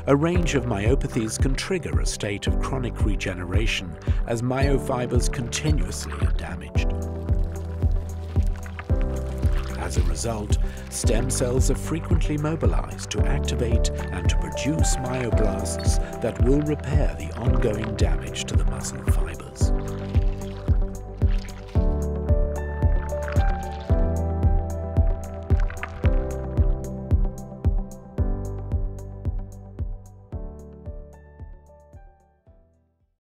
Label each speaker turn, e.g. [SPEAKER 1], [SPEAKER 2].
[SPEAKER 1] A range of myopathies can trigger a state of chronic regeneration as myofibers continuously are damaged. As a result, stem cells are frequently mobilized to activate and to produce myoblasts that will repair the ongoing damage to the muscle fibers.